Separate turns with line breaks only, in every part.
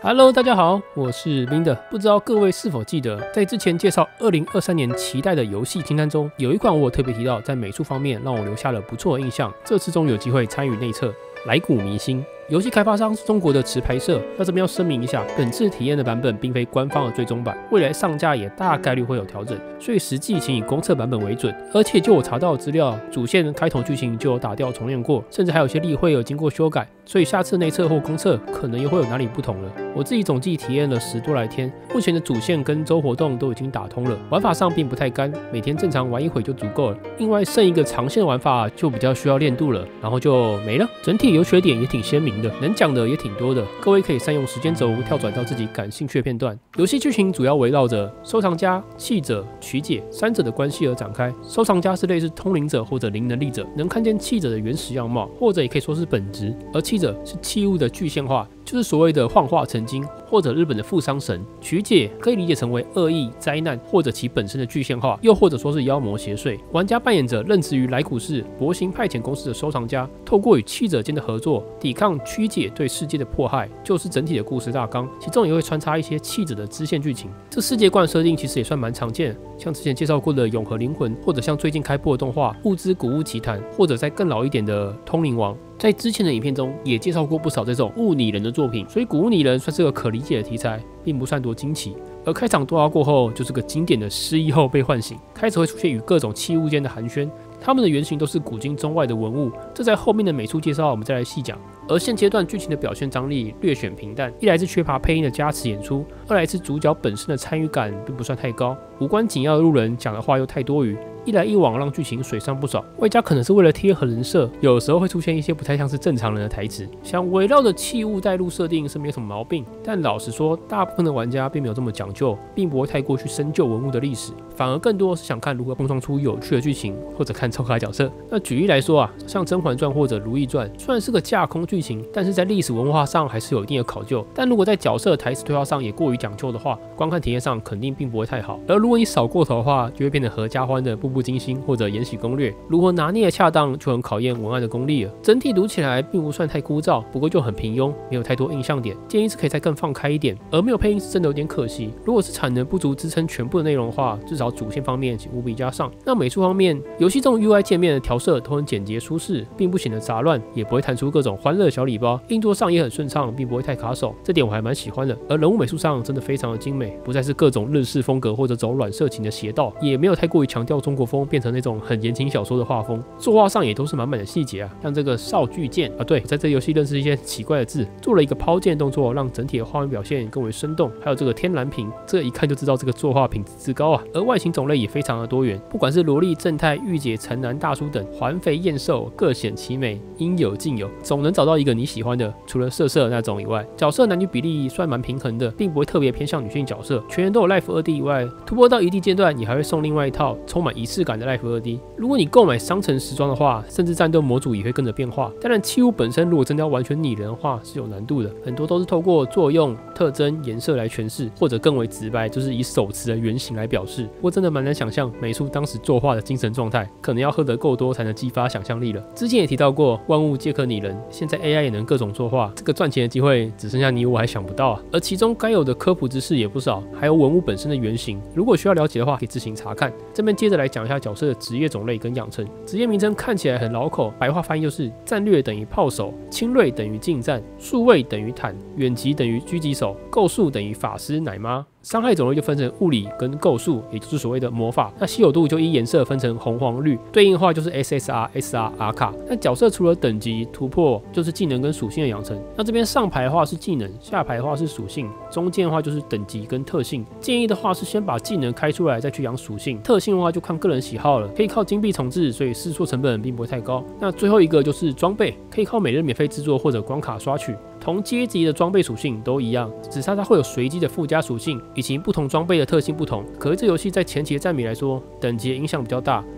Hello， 大家好，我是 Linda。不知道各位是否记得，在之前介绍2023年期待的游戏清单中，有一款我有特别提到，在美术方面让我留下了不错的印象。这次终于有机会参与内测，来古迷星。游戏开发商是中国的持拍社，这边要声明一下，本次体验的版本并非官方的最终版，未来上架也大概率会有调整，所以实际请以公测版本为准。而且就我查到的资料，主线开头剧情就有打掉重练过，甚至还有些例会有经过修改，所以下次内测或公测可能又会有哪里不同了。我自己总计体验了10多来天，目前的主线跟周活动都已经打通了，玩法上并不太干，每天正常玩一会就足够了。另外剩一个长线的玩法就比较需要练度了，然后就没了。整体优缺点也挺鲜明的，能讲的也挺多的，各位可以善用时间轴跳转到自己感兴趣的片段。游戏剧情主要围绕着收藏家、弃者、取解三者的关系而展开。收藏家是类似通灵者或者灵能力者，能看见弃者的原始样貌，或者也可以说是本质；而弃者是器物的具现化，就是所谓的幻化成精，或者日本的富商神。取解可以理解成为恶意、灾难，或者其本身的具现化，又或者说是妖魔邪祟。玩家扮演着任职于来古市博行派遣公司的收藏家，透过与弃者间的合作，抵抗曲解对世界的迫害，就是整体的故事大纲。其中也会穿插一些弃者的支线剧情。这世界观设定其实也算蛮常见的，像之前介绍过的永和灵魂，或者像最近开播的动画物之古物奇谭，或者再更老一点的通灵王。在之前的影片中也介绍过不少这种物拟人的作品，所以古物拟人算是个可理解的题材，并不算多惊奇。而开场对话过后，就是个经典的失忆后被唤醒，开始会出现与各种器物间的寒暄，他们的原型都是古今中外的文物，这在后面的美术介绍我们再来细讲。而现阶段剧情的表现张力略显平淡，一来是缺乏配音的加持演出，二来是主角本身的参与感并不算太高，无关紧要的路人讲的话又太多余，一来一往让剧情水上不少。外加可能是为了贴合人设，有时候会出现一些不太像是正常人的台词。想围绕着器物带入设定是没有什么毛病，但老实说，大部分的玩家并没有这么讲究，并不会太过去深究文物的历史，反而更多是想看如何碰撞出有趣的剧情，或者看超卡角色。那举例来说啊，像《甄嬛传》或者《如懿传》，虽然是个架空剧情，但是在历史文化上还是有一定的考究。但如果在角色台词对话上也过于讲究的话，观看体验上肯定并不会太好。而如果你少过头的话，就会变得合家欢的《步步惊心》或者《延禧攻略》，如何拿捏的恰当，就很考验文案的功力了。整体读起来并不算太枯燥，不过就很平庸，没有太多印象点，建议是可以再更放开一点。而没有配音是真的有点可惜，如果是产能不足支撑全部的内容的话，至少主线方面请务必加上。那美术方面，游戏中 UI 界面的调色都很简洁舒适，并不显得杂乱，也不会弹出各种欢乐小礼包，运作上也很顺畅，并不会太卡手，这点我还蛮喜欢的。而人物美术上真的非常的精美，不再是各种日式风格或者走软色情的邪道，也没有太过于强调中国风，变成那种很言情小说的画风。作画上也都是满满的细节啊，像这个少巨剑啊，对，我在这游戏认识一些奇怪的字，做了一个抛剑动作，让整体的画面表现更为生动。还有这个天蓝屏，这一看就知道这个作画品质之高啊。而外形种类也非常的多元，不管是萝莉、正太、御姐、城男、大叔等，环肥燕瘦，各显其美，应有尽有，总能找到一个你喜欢的。除了色色那种以外，角色男女比例算蛮平衡的，并不会特别偏向女性角色，全员都有 Life 2D 以外，突破到一定阶段也还会送另外一套充满仪式感的 Life 2D。如果你购买商城时装的话，甚至战斗模组也会跟着变化。当然器物本身如果真的要完全拟人的话是有难度的，很多都是透过作用、特征、颜色来诠释，或者更为直白就是以手持的原型来表示。不过真的蛮难想象美术当时作画的精神状态，可能要喝得够多才能激发想象力了。之前也提到过万物皆可拟人，现在 AI 也能各种作画，这个赚钱的机会只剩下你我还想不到啊。而其中该有的科普知识也不少，还有文物本身的原型，如果需要了解的话可以自行查看。这边接着来讲一下角色的职业种类跟养成。职业名称看起来很老口，白话翻译就是战略等于炮手，轻锐等于近战，数位等于坦，远击等于狙击手，构术等于法师奶妈。伤害种类就分成物理跟构术，也就是所谓的魔法。那稀有度就依颜色分成红、黄、绿，对应的话就是 SSR、SR、R 卡。那角色除了等级突破，就是技能跟属性的养成。那这边上排的话是技能，下排的话是属性，中间的话就是等级跟特性。建议的话是先把技能开出来，再去养属性。特性的话就看个人喜好了，可以靠金币重置，所以试错成本并不会太高。那最后一个就是装备，可以靠每日免费制作或者关卡刷取。同阶级的装备属性都一样，只差它会有随机的附加属性，以及不同装备的特性不同。可是这游戏在前期的占比来说，等级的影响比较大，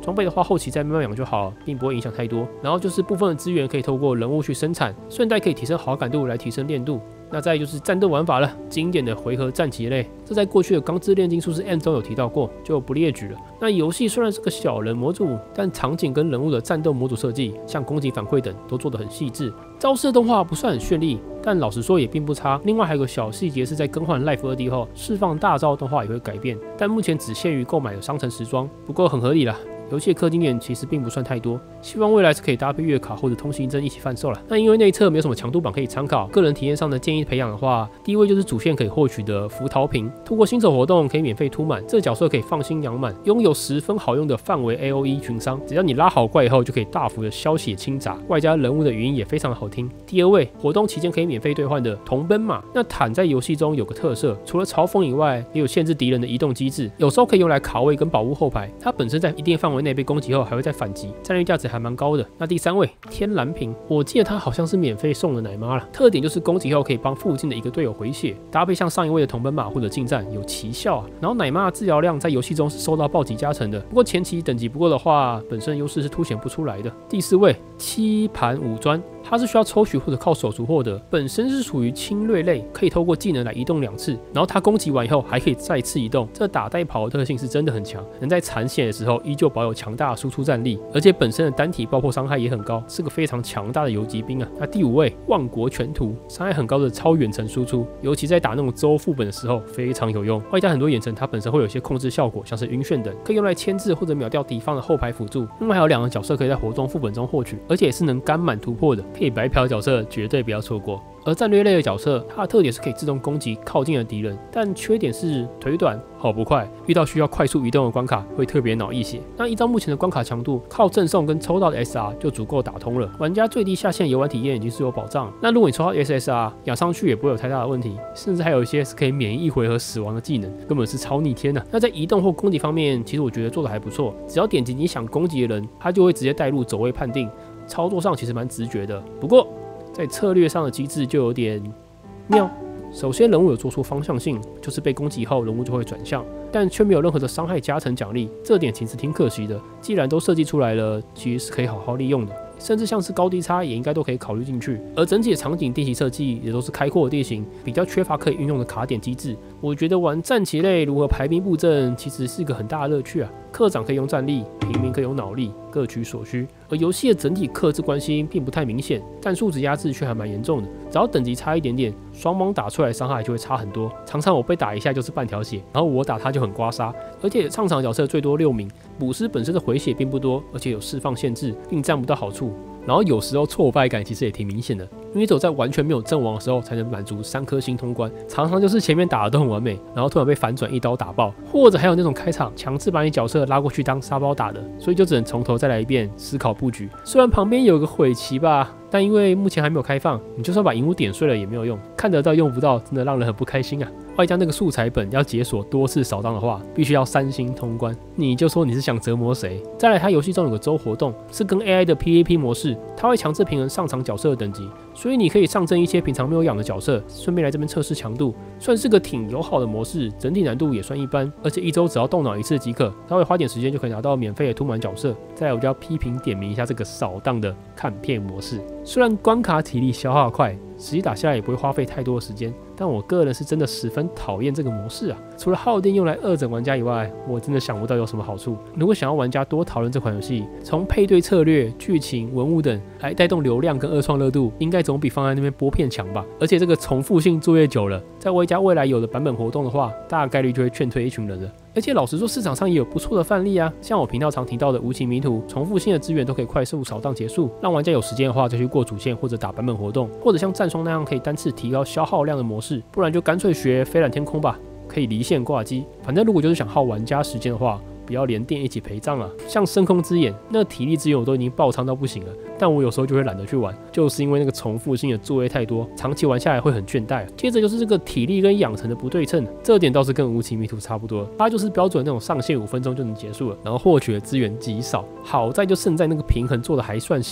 装备的话后期再慢慢养就好了，并不会影响太多。然后就是部分的资源可以透过人物去生产，顺带可以提升好感度来提升练度。那再就是战斗玩法了，经典的回合战棋类，这在过去的钢之炼金术士 M 中有提到过，就不列举了。那游戏虽然是个小人模组，但场景跟人物的战斗模组设计，像攻击反馈等都做得很细致。招式的动画不算很绚丽，但老实说也并不差。另外还有个小细节是在更换 Life 2D 后，释放大招动画也会改变，但目前只限于购买的商城时装，不过很合理啦。游戏的氪金点其实并不算太多，希望未来是可以搭配月卡或者通行证一起贩售了。那因为内测没有什么强度榜可以参考，个人体验上的建议培养的话，第一位就是主线可以获取的浮桃瓶，通过新手活动可以免费突满，这个角色可以放心养满，拥有10分好用的范围 AOE 群伤，只要你拉好怪以后就可以大幅的消血清杂，外加人物的语音也非常的好听。第二位，活动期间可以免费兑换的同奔马，那坦在游戏中有个特色，除了嘲讽以外，也有限制敌人的移动机制，有时候可以用来卡位跟保护后排，它本身在一定范围内被攻击后还会再反击，战略价值还蛮高的。那第三位天蓝瓶，我记得它好像是免费送的奶妈了，特点就是攻击后可以帮附近的一个队友回血，搭配像上一位的同奔马或者近战有奇效啊。然后奶妈的治疗量在游戏中是受到暴击加成的，不过前期等级不够的话，本身优势是凸显不出来的。第四位七盘五砖，它是需要抽取或者靠手足获得，本身是属于侵略类，可以透过技能来移动2次，然后它攻击完以后还可以再次移动，这打带跑的特性是真的很强，能在残血的时候依旧保有强大的输出战力，而且本身的单体爆破伤害也很高，是个非常强大的游击兵啊。那第五位万国全图，伤害很高的超远程输出，尤其在打那种周副本的时候非常有用，外加很多远程它本身会有一些控制效果，像是晕眩等，可以用来牵制或者秒掉敌方的后排辅助。另外还有2个角色可以在活动副本中获取，而且也是能干满突破的，可以白嫖角色绝对不要错过。而战略类的角色，它的特点是可以自动攻击靠近的敌人，但缺点是腿短、跑不快，遇到需要快速移动的关卡会特别脑溢血。那依照目前的关卡强度，靠赠送跟抽到的 SR 就足够打通了，玩家最低下限游玩体验已经是有保障。那如果你抽到 SSR 养上去也不会有太大的问题，甚至还有一些是可以免疫1回合死亡的技能，根本是超逆天啊。那在移动或攻击方面，其实我觉得做的还不错，只要点击你想攻击的人，它就会直接带入走位判定，操作上其实蛮直觉的。不过在策略上的机制就有点妙。首先，人物有做出方向性，就是被攻击后人物就会转向，但却没有任何的伤害加成奖励，这点其实挺可惜的。既然都设计出来了，其实是可以好好利用的。甚至像是高低差也应该都可以考虑进去，而整体的场景地形设计也都是开阔的地形，比较缺乏可以运用的卡点机制。我觉得玩战棋类如何排兵布阵，其实是一个很大的乐趣啊。课长可以用战力，平民可以用脑力，各取所需。而游戏的整体克制关系并不太明显，战术值压制却还蛮严重的。只要等级差一点点，双方打出来的伤害就会差很多。常常我被打一下就是半条血，然后我打他就很刮痧。而且上场角色最多6名，捕师本身的回血并不多，而且有释放限制，并占不到好处。然后有时候挫败感其实也挺明显的，因为只有在完全没有阵亡的时候才能满足3颗星通关，常常就是前面打的都很完美，然后突然被反转一刀打爆，或者还有那种开场强制把你角色拉过去当沙包打的，所以就只能从头再来一遍思考布局。虽然旁边有个毁棋吧，但因为目前还没有开放，你就算把萤幕点碎了也没有用，看得到用不到，真的让人很不开心啊。外加那个素材本要解锁多次扫荡的话，必须要3星通关，你就说你是想折磨谁？再来，它游戏中有个周活动，是跟 AI 的 PVP 模式，它会强制平衡上场角色的等级，所以你可以上阵一些平常没有养的角色，顺便来这边测试强度，算是个挺友好的模式，整体难度也算一般，而且1周只要动脑1次即可，稍微花点时间就可以拿到免费的突满角色。再来，我就要批评点名一下这个扫荡的看片模式，虽然关卡体力消耗快，实际打下来也不会花费太多的时间，但我个人是真的十分讨厌这个模式啊！除了耗电用来恶整玩家以外，我真的想不到有什么好处。如果想要玩家多讨论这款游戏，从配对策略、剧情、文物等来带动流量跟二创热度，应该总比放在那边播片强吧？而且这个重复性作业久了，在玩家未来有的版本活动的话，大概率就会劝退一群人了。而且老实说，市场上也有不错的范例啊，像我频道常提到的无情迷途，重复性的资源都可以快速扫荡结束，让玩家有时间的话就去过主线或者打版本活动，或者像战双那样可以单次提高消耗量的模式，不然就干脆学飞览天空吧，可以离线挂机。反正如果就是想耗玩家时间的话，不要连电一起陪葬啊！像深空之眼，那个体力资源我都已经爆仓到不行了，但我有时候就会懒得去玩，就是因为那个重复性的作业太多，长期玩下来会很倦怠。接着就是这个体力跟养成的不对称，这点倒是跟无情迷途差不多，它就是标准那种上线5分钟就能结束了，然后获取的资源极少。好在就胜在那个平衡做的还算行。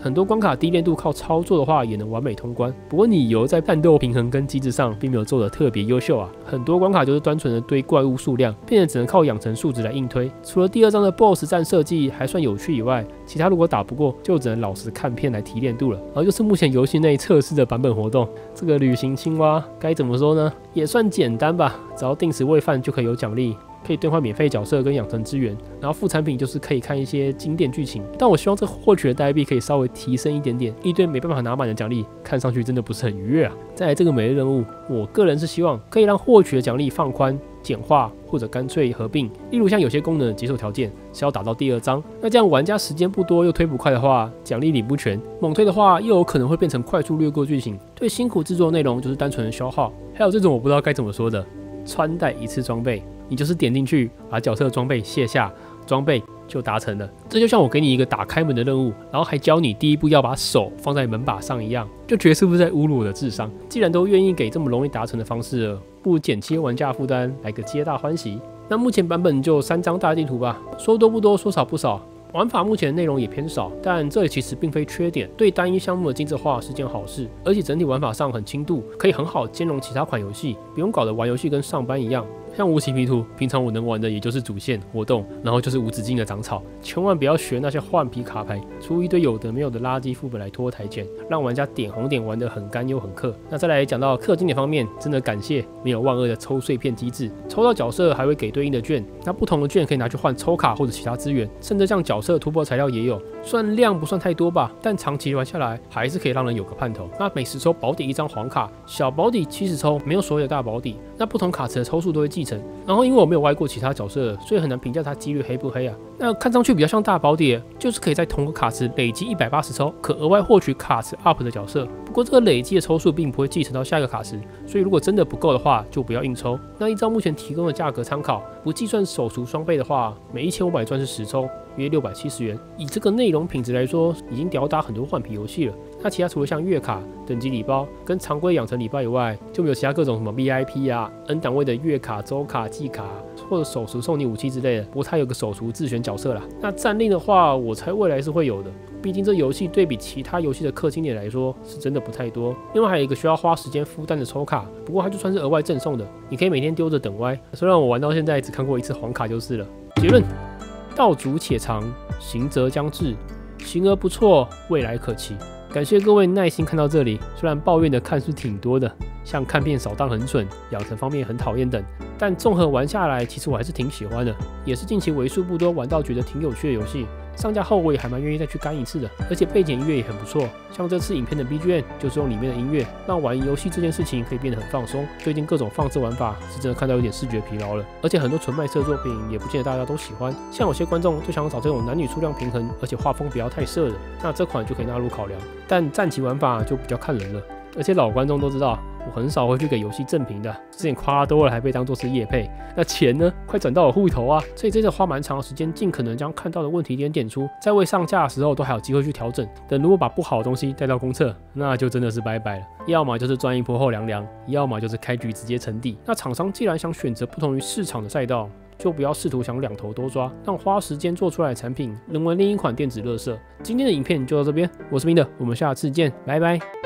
很多关卡低练度靠操作的话也能完美通关。不过你游在战斗平衡跟机制上并没有做得特别优秀啊，很多关卡就是单纯的堆怪物数量，变得只能靠养成数值来硬推。除了第2章的 BOSS 战设计还算有趣以外，其他如果打不过，就只能老实看片来提练度了。然后就是目前游戏内测试的版本活动，这个旅行青蛙该怎么说呢？也算简单吧，只要定时喂饭就可以有奖励。可以兑换免费角色跟养成资源，然后副产品就是可以看一些经典剧情。但我希望这获取的代币可以稍微提升一点点，一堆没办法拿满的奖励，看上去真的不是很愉悦啊。再来这个每日任务，我个人是希望可以让获取的奖励放宽、简化或者干脆合并。例如像有些功能的解锁条件是要打到第2章，那这样玩家时间不多又推不快的话，奖励领不全；猛推的话又有可能会变成快速略过剧情，对辛苦制作内容就是单纯的消耗。还有这种我不知道该怎么说的，穿戴一次装备。你就是点进去，把角色装备卸下，装备就达成了。这就像我给你一个打开门的任务，然后还教你第一步要把手放在门把上一样，就觉得是不是在侮辱我的智商？既然都愿意给这么容易达成的方式了，不如减轻玩家负担，来个皆大欢喜。那目前版本就3张大地图吧，说多不多，说少不少。玩法目前内容也偏少，但这其实并非缺点，对单一项目的精致化是件好事，而且整体玩法上很轻度，可以很好兼容其他款游戏，不用搞得玩游戏跟上班一样。像无期皮图，平常我能玩的也就是主线活动，然后就是无止境的长草，千万不要学那些换皮卡牌，出一堆有的没有的垃圾副本来拖台前，让玩家点红点玩得很干又很氪。那再来讲到氪金点方面，真的感谢没有万恶的抽碎片机制，抽到角色还会给对应的券，那不同的券可以拿去换抽卡或者其他资源，甚至像角色突破材料也有，虽然量不算太多吧，但长期玩下来还是可以让人有个盼头。那每10抽保底1张黄卡，小保底70抽，没有所谓的大保底，那不同卡池的抽数都会继承。然后因为我没有玩过其他角色，所以很难评价它几率黑不黑啊。那看上去比较像大保底，就是可以在同个卡池累积180抽，可额外获取卡池 up 的角色。不过这个累积的抽数并不会继承到下一个卡池，所以如果真的不够的话，就不要硬抽。那依照目前提供的价格参考，不计算手赎双倍的话，每1500钻是10抽，约670元。以这个内容品质来说，已经吊打很多换皮游戏了。那其他除了像月卡、等级礼包跟常规养成礼包以外，就没有其他各种什么 VIP 啊、N 档位的月卡、周卡、季卡或者手赎送你武器之类的。不过它有个手赎自选角色啦。那战令的话，我猜未来是会有的。毕竟这游戏对比其他游戏的氪金点来说，是真的不太多。另外还有一个需要花时间孵蛋的抽卡，不过它就算是额外赠送的，你可以每天丢着等歪。虽然我玩到现在只看过1次黄卡就是了。结论：道阻且长，行则将至，行而不错，未来可期。感谢各位耐心看到这里，虽然抱怨的看数挺多的，像看片扫荡很蠢，养成方面很讨厌等，但综合玩下来，其实我还是挺喜欢的，也是近期为数不多玩到觉得挺有趣的游戏。上架后我也还蛮愿意再去干一次的，而且背景音乐也很不错，像这次影片的 BGM 就是用里面的音乐，让玩游戏这件事情可以变得很放松。最近各种放置玩法是真的看到有点视觉疲劳了，而且很多纯卖色作品也不见得大家都喜欢，像有些观众就想找这种男女数量平衡，而且画风不要太色的，那这款就可以纳入考量。但战棋玩法就比较看人了，而且老观众都知道，我很少会去给游戏正评的，之前夸多了还被当作是业配，那钱呢，快转到我户头啊！所以这次花蛮长的时间，尽可能将看到的问题点出，在未上架的时候都还有机会去调整。等如果把不好的东西带到公测，那就真的是拜拜了。要么就是赚一波后凉凉，要么就是开局直接沉底。那厂商既然想选择不同于市场的赛道，就不要试图想两头都抓，让花时间做出来的产品沦为另一款电子垃圾。今天的影片就到这边，我是明德，我们下次见，拜拜。